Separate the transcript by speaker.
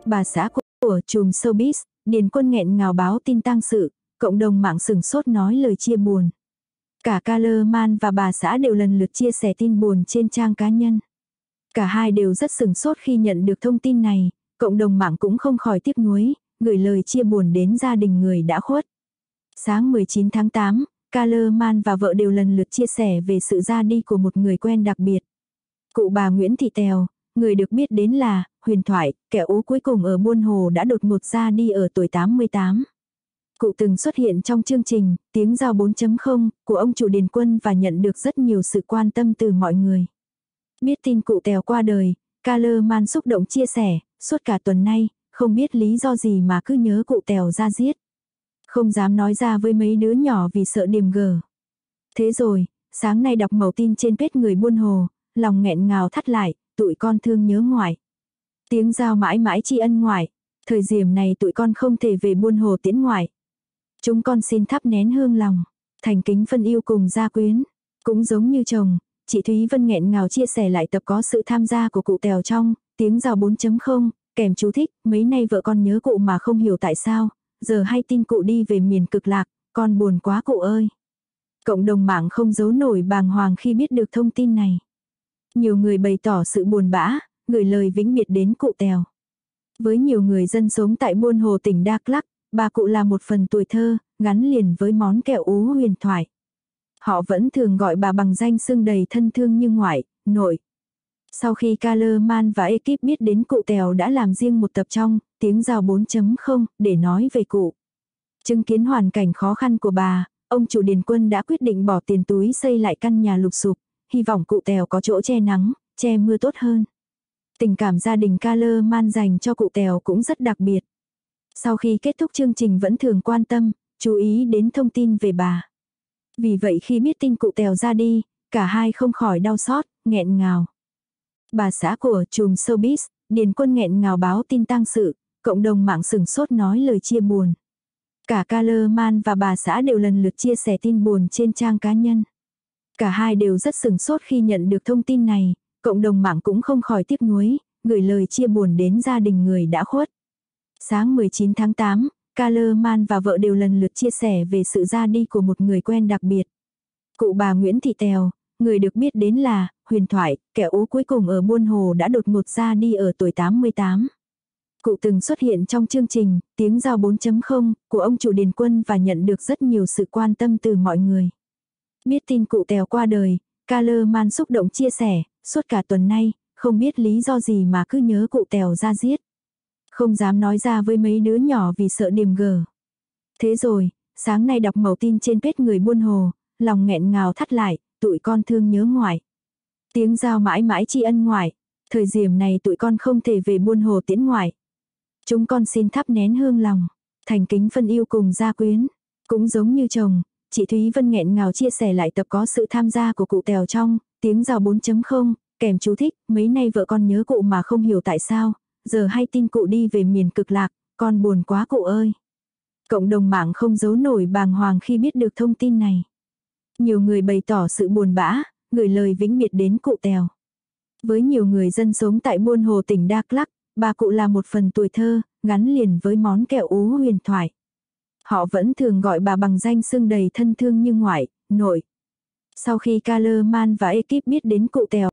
Speaker 1: Bà xã của trùm showbiz, Điền Quân nghẹn ngào báo tin tang sự, cộng đồng mạng sửng sốt nói lời chia buồn. Cả Carlman và bà xã đều lần lượt chia sẻ tin buồn trên trang cá nhân. Cả hai đều rất sửng sốt khi nhận được thông tin này, cộng đồng mạng cũng không khỏi tiếc nuối, gửi lời chia buồn đến gia đình người đã khuất. Sáng 19 tháng 8, Carlman và vợ đều lần lượt chia sẻ về sự ra đi của một người quen đặc biệt. Cụ bà Nguyễn Thị Tèo, người được biết đến là huyền thoại, kẻ ú cuối cùng ở Buôn Hồ đã đột ngột ra đi ở tuổi 88. Cụ từng xuất hiện trong chương trình Tiếng Giao 4.0 của ông chủ Điền Quân và nhận được rất nhiều sự quan tâm từ mọi người. Biết tin cụ Tèo qua đời, Carlman xúc động chia sẻ, suốt cả tuần nay, không biết lý do gì mà cứ nhớ cụ Tèo ra giết. Không dám nói ra với mấy đứa nhỏ vì sợ điềm gở. Thế rồi, sáng nay đọc mẩu tin trên page người Buôn Hồ, lòng nghẹn ngào thắt lại, tụi con thương nhớ ngoại. Tiếng Giao mãi mãi tri ân ngoại. Thời điểm này tụi con không thể về Buôn Hồ tiễn ngoại. Chúng con xin thắp nén hương lòng, thành kính phân yêu cùng gia quyến. Cũng giống như chồng, chị Thúy Vân nghẹn ngào chia sẻ lại tập có sự tham gia của cụ Tèo trong Tiếng Giao 4.0, kèm chú thích, mấy nay vợ con nhớ cụ mà không hiểu tại sao, giờ hay tin cụ đi về miền cực lạc, con buồn quá cụ ơi. Cộng đồng mạng không giấu nổi bàng hoàng khi biết được thông tin này. Nhiều người bày tỏ sự buồn bã, gửi lời vĩnh biệt đến cụ Tèo. Với nhiều người dân sống tại Buôn Hồ tỉnh Đắk Lắk, bà cụ là một phần tuổi thơ, gắn liền với món kẹo ú huyền thoại. Họ vẫn thường gọi bà bằng danh xưng đầy thân thương như ngoại, nội. Sau khi Carlman và ekip biết đến cụ Tèo đã làm riêng một tập trong Tiếng Giao 4.0 để nói về cụ. Chứng kiến hoàn cảnh khó khăn của bà, ông chủ Điền Quân đã quyết định bỏ tiền túi xây lại căn nhà lụp xụp, hy vọng cụ Tèo có chỗ che nắng, che mưa tốt hơn. Tình cảm gia đình Carlman dành cho cụ Tèo cũng rất đặc biệt. Sau khi kết thúc chương trình vẫn thường quan tâm, chú ý đến thông tin về bà. Vì vậy khi biết tin cụ Tèo ra đi, cả hai không khỏi đau xót, nghẹn ngào. Bà xã của trùm showbiz, Điền Quân nghẹn ngào báo tin tang sự, cộng đồng mạng sửng sốt nói lời chia buồn. Cả Carlman và bà xã đều lần lượt chia sẻ tin buồn trên trang cá nhân. Cả hai đều rất sửng sốt khi nhận được thông tin này, cộng đồng mạng cũng không khỏi tiếc nuối, gửi lời chia buồn đến gia đình người đã khuất. Sáng 19 tháng 8, Carlman và vợ đều lần lượt chia sẻ về sự ra đi của một người quen đặc biệt. Cụ bà Nguyễn Thị Tèo, người được biết đến là huyền thoại, kẻ ú cuối cùng ở Buôn Hồ đã đột ngột ra đi ở tuổi 88. Cụ từng xuất hiện trong chương trình Tiếng Giao 4.0 của ông chủ Điền Quân và nhận được rất nhiều sự quan tâm từ mọi người. Biết tin cụ Tèo qua đời, Carlman xúc động chia sẻ, suốt cả tuần nay, không biết lý do gì mà cứ nhớ cụ Tèo ra giết. Không dám nói ra với mấy đứa nhỏ vì sợ điềm gở. Thế rồi, sáng nay đọc mẩu tin trên page người Buôn Hồ, lòng nghẹn ngào thắt lại, tụi con thương nhớ ngoại. Tiếng Giao mãi mãi tri ân ngoại. Thời điểm này tụi con không thể về Buôn Hồ tiễn ngoại. Chúng con xin thắp nén hương lòng, thành kính phân yêu cùng gia quyến. Cũng giống như chồng, chị Thúy Vân nghẹn ngào chia sẻ lại tập có sự tham gia của cụ Tèo trong Tiếng Giao 4.0, kèm chú thích, mấy nay vợ con nhớ cụ mà không hiểu tại sao, giờ hay tin cụ đi về miền cực lạc, con buồn quá cụ ơi. Cộng đồng mạng không giấu nổi bàng hoàng khi biết được thông tin này. Nhiều người bày tỏ sự buồn bã, gửi lời vĩnh biệt đến cụ Tèo. Với nhiều người dân sống tại Buôn Hồ tỉnh Đắk Lắk, bà cụ là một phần tuổi thơ, gắn liền với món kẹo ú huyền thoại. Họ vẫn thường gọi bà bằng danh xưng đầy thân thương như ngoại, nội. Sau khi Carlman và ekip biết đến cụ Tèo